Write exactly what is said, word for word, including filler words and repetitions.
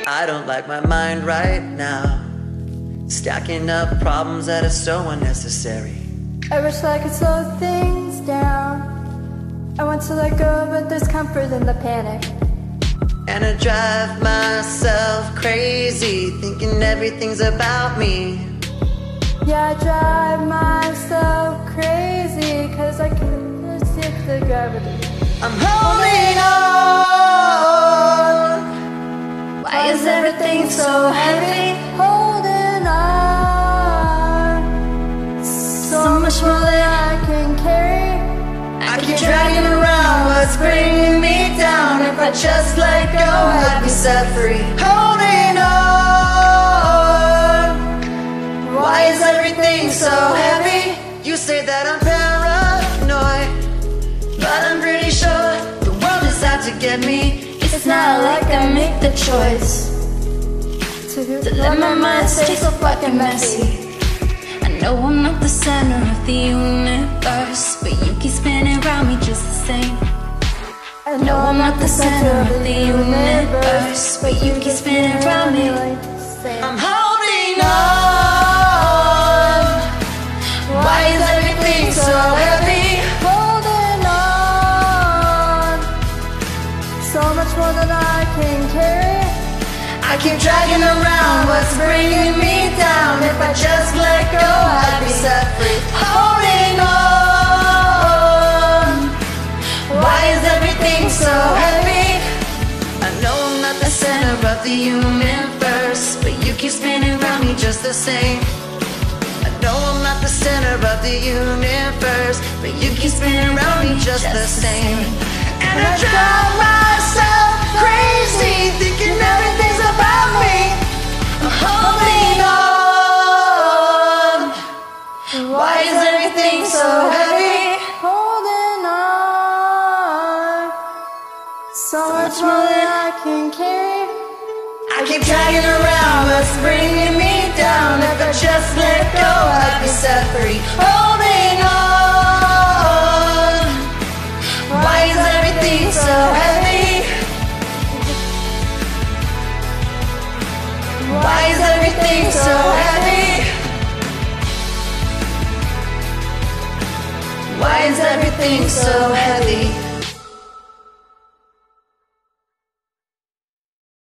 I don't like my mind right now, stacking up problems that are so unnecessary. I wish I could slow things down. I want to let go, but there's comfort in the panic. And I drive myself crazy, thinking everything's about me. Yeah, I drive myself crazy, cause I can't escape the gravity. I'm holding on. Why is everything so heavy? Holding on. So much more than I can carry. I keep dragging around what's bringing me down. If I just let go, I'd be set free. Holding on. Why is everything so heavy? You say that I'm paranoid, but I'm pretty sure the world is out to get me. It's not like I make the choice to, to let my mind stay so fucking messy. I know I'm not the center of the universe, but you keep spinning around me just the same. I know I'm not the center of the universe, but you keep spinning around me like the same. I'm holding on. Why is everything so heavy? Holding on. So much more than I can carry. I keep dragging around what's bringing me down. If I just let go, I'd be set free. Holding on. Why is everything so heavy? I know I'm not the center of the universe, but you keep spinning around me just the same. I know I'm not the center of the universe, but you keep spinning around me just the same. And I drive myself crazy, thinking everything's about me. I'm holding on. Why is everything so heavy? Holding on. So much more than I can carry. I keep dragging around what's bringing me down. If I just let go, I'd be set free.